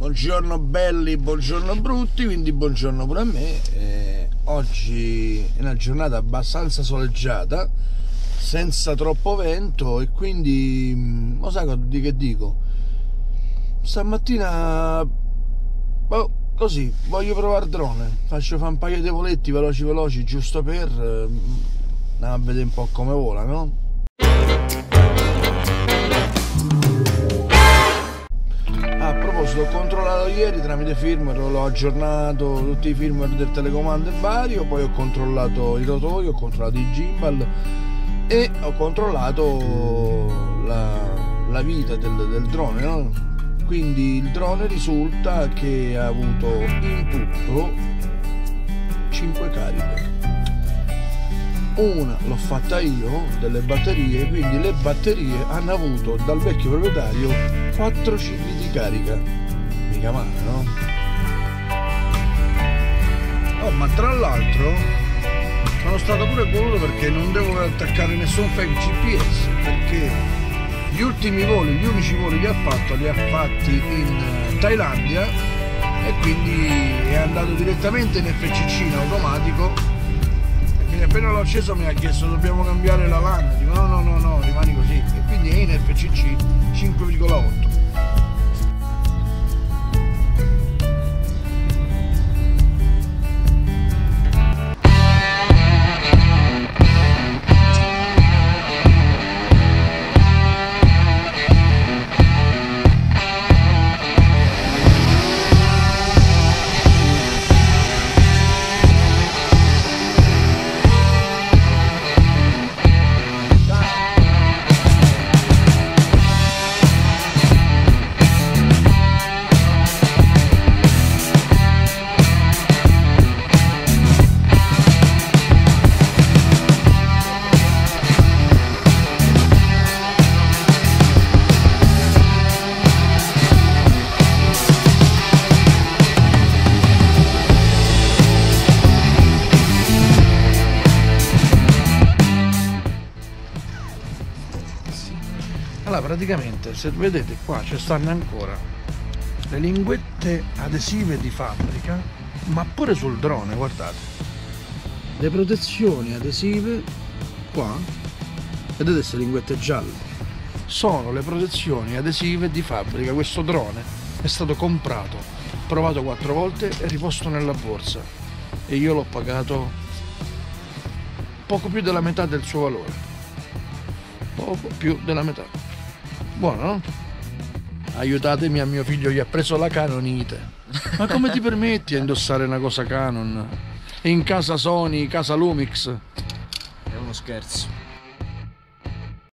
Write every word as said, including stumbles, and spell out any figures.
Buongiorno belli, buongiorno brutti, quindi buongiorno pure a me. Eh, oggi è una giornata abbastanza soleggiata, senza troppo vento, e quindi lo sai di che dico? Stamattina boh, così voglio provare il drone, faccio fare un paio di voletti veloci veloci giusto per eh, andiamo a vedere un po' come vola, no? A proposito, ho controllato ieri tramite firmware, l'ho aggiornato tutti i firmware del telecomando e vario, poi ho controllato i rotori, ho controllato i gimbal e ho controllato la, la vita del, del drone, no? Quindi il drone risulta che ha avuto in tutto cinque cariche. Una l'ho fatta io delle batterie, quindi le batterie hanno avuto dal vecchio proprietario quattro cicli di carica. Mica male, no? Oh, ma tra l'altro sono stato pure voluto perché non devo attaccare nessun fake G P S, perché gli ultimi voli, gli unici voli che ha fatto li ha fatti in Thailandia e quindi è andato direttamente in F C C in automatico. Appena l'ho acceso mi ha chiesto dobbiamo cambiare la LAN, dico no no no no rimani così, e quindi è in F C C cinque virgola otto. Allora, praticamente, se vedete qua ci stanno ancora le linguette adesive di fabbrica, ma pure sul drone, guardate. Le protezioni adesive qua, vedete queste linguette gialle? Sono le protezioni adesive di fabbrica. Questo drone è stato comprato, provato quattro volte e riposto nella borsa. E io l'ho pagato poco più della metà del suo valore. Poco più della metà. Buono, no? Aiutatemi, a mio figlio gli ha preso la Canonite. Ma come ti permetti a indossare una cosa Canon? E in casa Sony, casa Lumix? È uno scherzo.